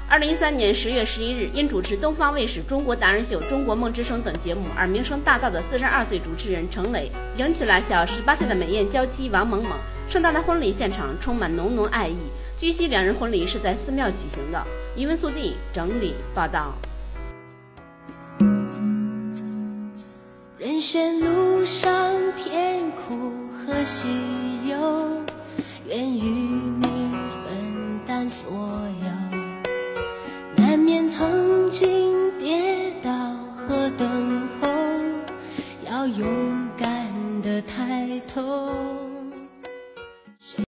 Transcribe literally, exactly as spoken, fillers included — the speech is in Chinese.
二零一三年十月十一日，因主持东方卫视《中国达人秀》《中国梦之声》等节目而名声大噪的四十二岁主持人程磊，迎娶了小十八岁的美艳娇妻王萌萌。盛大的婚礼现场充满浓浓爱意。据悉，两人婚礼是在寺庙举行的。余文速递整理报道。 人生路上甜苦和喜忧，愿与你分担所有，难免曾经